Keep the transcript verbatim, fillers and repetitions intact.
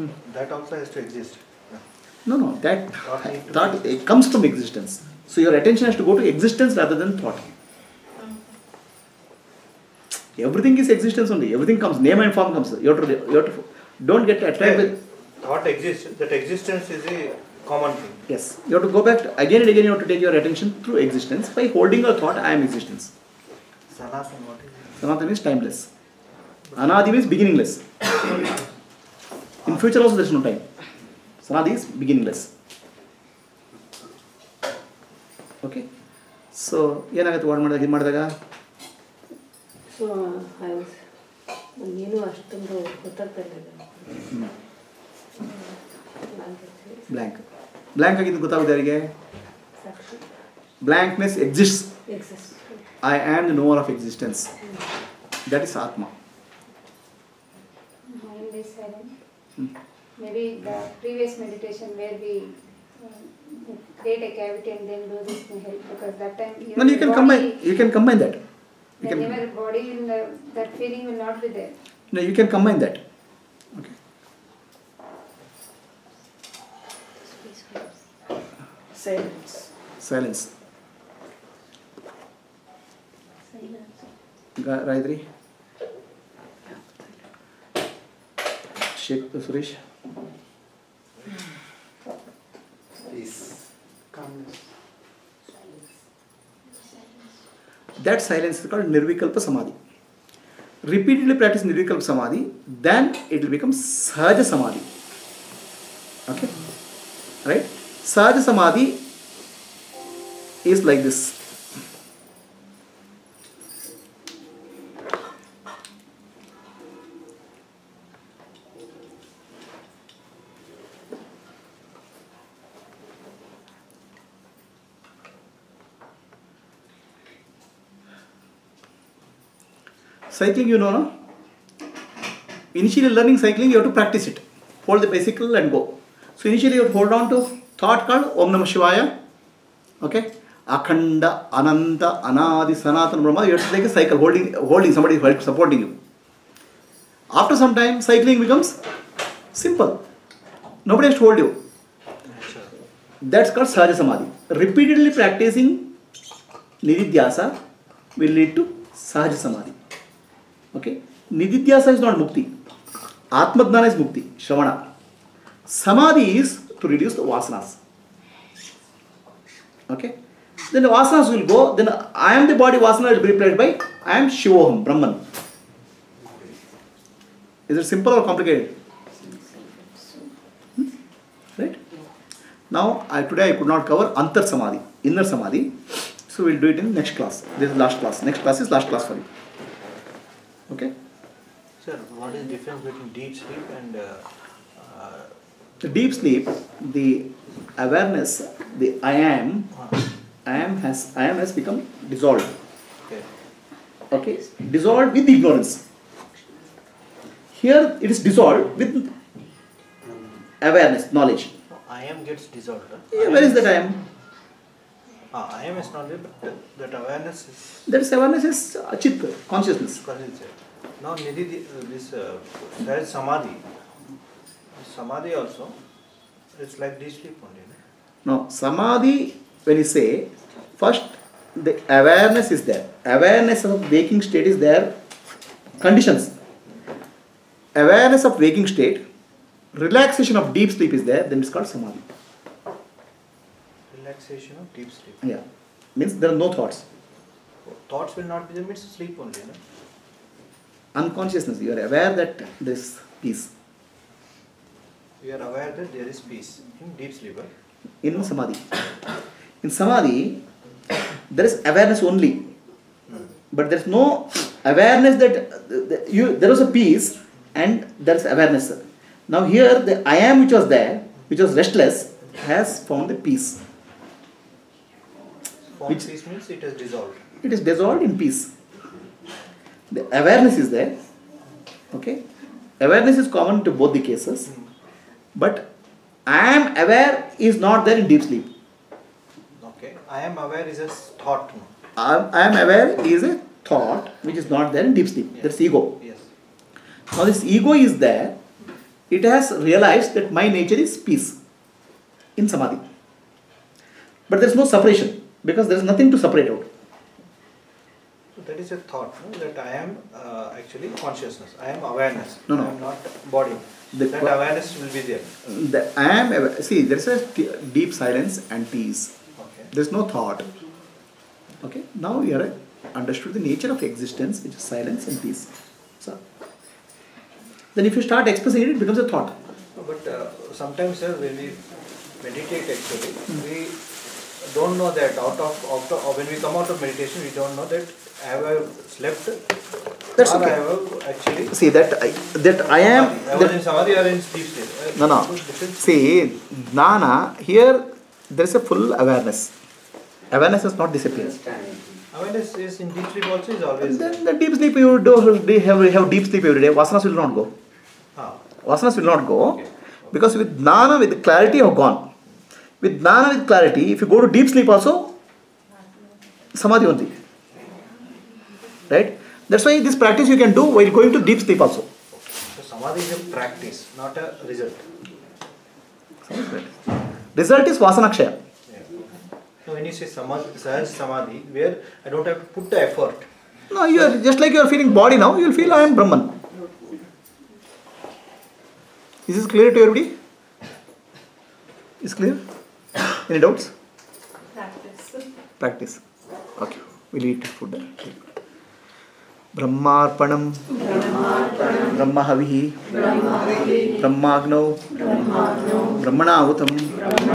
Hmm. That also has to exist. Yeah. No, no, that thought it comes from existence. So your attention has to go to existence rather than thought. Everything is existence only. Everything comes. Name and form comes. You have to, you have to don't get attracted with. Thought exists. That existence is a common thing. Yes. You have to go back to, again and again. You have to take your attention through existence by holding a thought. I am existence. Sanatana, what is it? Sanatana means timeless. Anadi means beginningless. In future also there is no time. Sanadi is beginningless. Okay. So, ಏನಾಗುತ್ತೆ ವಾಡ್ ಮಾಡಿದಾಗ ಇದು ಮಾಡಿದಾಗ so ಏನು ಅಷ್ಟೊಂದು ಗೊತ್ತಾಗ್ತಾ ಇಲ್ಲ. Blank blank ಆಗಿದ್ದು ಗೊತ್ತಾಗುತ್ತೆ ಯಾರಿಗೆ? Blankness exists. I am the knower of existence. That is Atma. Mind is silent. Hmm. Maybe the previous meditation where we uh, create a cavity and then do this may help, because that time No, you can combine. You can combine that. You then can, your body in the, that feeling will not be there. No, you can combine that. Okay. Silence. Silence. Ga- Gayatri. Sheikh Suresh. Peace. Calmness. That silence is called Nirvikalpa Samadhi. Repeatedly practice Nirvikalpa Samadhi, then it will become Sahaja Samadhi. Okay? Right? Sahaja Samadhi is like this. Cycling, you know, no? Initially learning cycling, you have to practice it. Hold the bicycle and go. So initially you have to hold on to thought called Om Namah Shivaya. Okay? Akhanda, Ananta, Anadi, Sanatana Brahma. You have to take a cycle, holding, holding somebody help supporting you. After some time, cycling becomes simple. Nobody has to hold you. That's called Sahaja Samadhi. Repeatedly practicing Nididhyasa will lead to Sahaja Samadhi. Okay? Nididhyasa is not mukti. Atmadhana is mukti, Shravana. Samadhi is to reduce the vasanas. Okay? Then the vasanas will go, then I am the body, vasana will be replaced by I am Shivoham, Brahman. Is it simple or complicated? Hmm? Right? Now, I, today I could not cover Antar Samadhi, inner Samadhi. So we will do it in next class. This is last class. Next class is last class for you. Okay? Sir, what is the difference between deep sleep and uh, uh, the deep sleep? The awareness, the I am, I am has I am has become dissolved. okay. Okay, dissolved with ignorance. Here it is dissolved with awareness, knowledge. I am gets dissolved. Huh? Yeah, where is that I am? Ah, I am is not there, but that, that awareness is That is awareness is uh, chit, consciousness. conscious. Now, Nidhi, uh, this uh, there is samadhi. Samadhi also, it's like deep sleep only. No? No, samadhi, when you say, first the awareness is there. Awareness of waking state is there. Conditions. Awareness of waking state, relaxation of deep sleep is there, then it's called samadhi. Relaxation of deep sleep. Yeah. Means there are no thoughts. Thoughts will not be there, means sleep only. No? Unconsciousness. You are aware that there is peace. You are aware that there is peace in deep sleep. Right? In samadhi. In samadhi, there is awareness only. But there is no awareness that uh, you there was a peace and there is awareness. Now here the I am which was there, which was restless, has found the peace. Form Which- peace means it has dissolved. It is dissolved in peace. The awareness is there. Okay? Awareness is common to both the cases. But I am aware is not there in deep sleep. Okay. I am aware is a thought. No? I am, I am aware is a thought which is not there in deep sleep. Yes. That's ego. Yes. Now this ego is there it has realized that my nature is peace in samadhi. But there is no separation because there is nothing to separate out. So that is a thought, no? That I am uh, actually consciousness. I am awareness. No, no. I am not body. The that qua- awareness will be there. The, I am aware. See, there is a t- deep silence and peace. Okay. There is no thought. Okay. Now you are understood the nature of existence, which is silence and peace. So then, if you start expressing it, it becomes a thought. No, but uh, sometimes, sir, when we meditate, actually, we don't know that out of, out of when we come out of meditation, we don't know that have I slept. That's or okay. I have actually. See that I, that I am. I was That, in samadhi or in deep state. no, no. See, jnana, here there is a full awareness. Awareness has not disappeared. Awareness is in deep sleep also is always there. Then the deep sleep you do they have, have deep sleep every day. Vasanas will not go. Ah. Vasanas will not go Okay. because with jnana, with clarity, you have gone. With jnana, with clarity, if you go to deep sleep also, samadhi only. Right? That's why this practice you can do while going to deep sleep also. So samadhi is a practice, not a result. Result is vasanakshaya. Yeah. So when you say samadhi, sahaj samadhi, where I don't have to put the effort. No, you are just like you are feeling body now, you will feel I am Brahman. Is this clear to everybody? Is clear? Any doubts? Practice. Practice. Okay, we'll eat food there. Brahmarpanam, Brahmahavihi, Brahmagnau, Brahmanahutam.